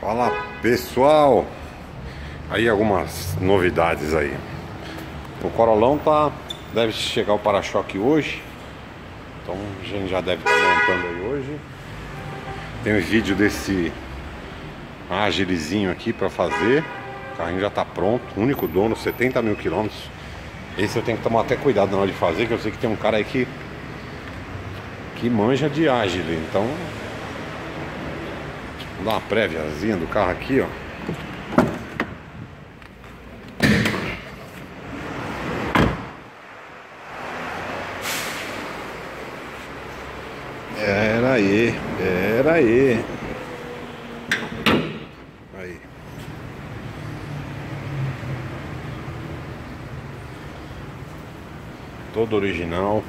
Fala pessoal, aí algumas novidades aí. O Corolão deve chegar o para-choque hoje, então a gente já deve estar montando aí hoje. Tem um vídeo desse Agilezinho aqui para fazer. O carrinho já está pronto, único dono, 70 mil quilômetros. Esse eu tenho que tomar até cuidado na hora de fazer, que eu sei que tem um cara aí que manja de Agile, então vou dar uma préviazinha do carro aqui, ó. Pera aí. Aí. Todo original.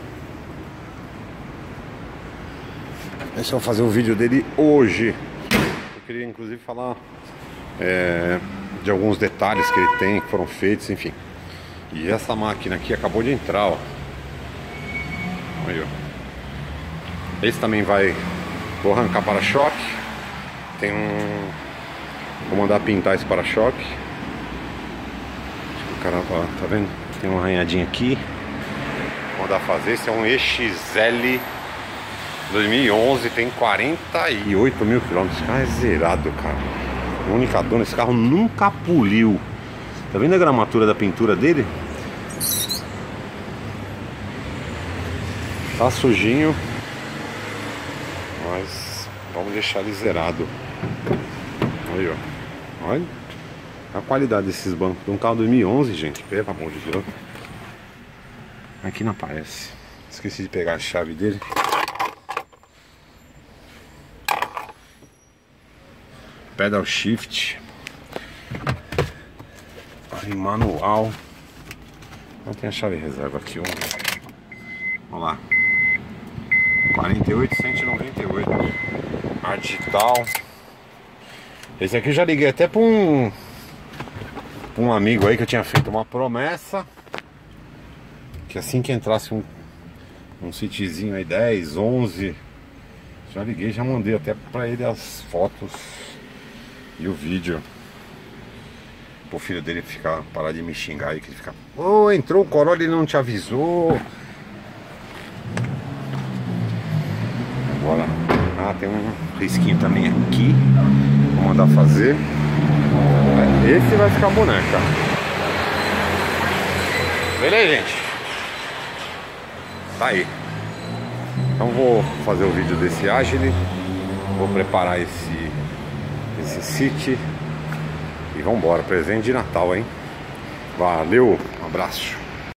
Esse eu vou fazer o vídeo dele hoje. Eu queria inclusive falar de alguns detalhes que ele tem, que foram feitos, enfim. E essa máquina aqui acabou de entrar, ó. Aí, ó. Esse também vou arrancar para-choque. Vou mandar pintar esse para-choque. O cara tá vendo? Tem uma arranhadinha aqui. Vou mandar fazer. Esse é um EXL 2011, tem 48 mil quilômetros. Esse carro é zerado, cara. O única dona, esse carro nunca poliu. Tá vendo a gramatura da pintura dele? Tá sujinho, mas vamos deixar ele zerado. Aí, ó. Olha a qualidade desses bancos. Um carro 2011, gente, pelo amor de Deus. Aqui não aparece. Esqueci de pegar a chave dele. Pedal shift. Aí, manual. Não tem a chave reserva aqui. Vamos lá. 48,198. Ar digital. Esse aqui eu já liguei até pra um amigo aí que eu tinha feito uma promessa. Que assim que entrasse um sitiozinho aí, 10, 11. Já liguei, já mandei até pra ele as fotos e o vídeo. O filho dele parar de me xingar aí, que ele fica: ô, entrou o Corolla e ele não te avisou. Agora, tem um risquinho também aqui. Vou mandar fazer. Esse vai ficar boneca. Beleza, gente? Tá aí. Então vou fazer o vídeo desse Agile. Vou preparar esse City. E vambora, presente de Natal, hein? Valeu, um abraço.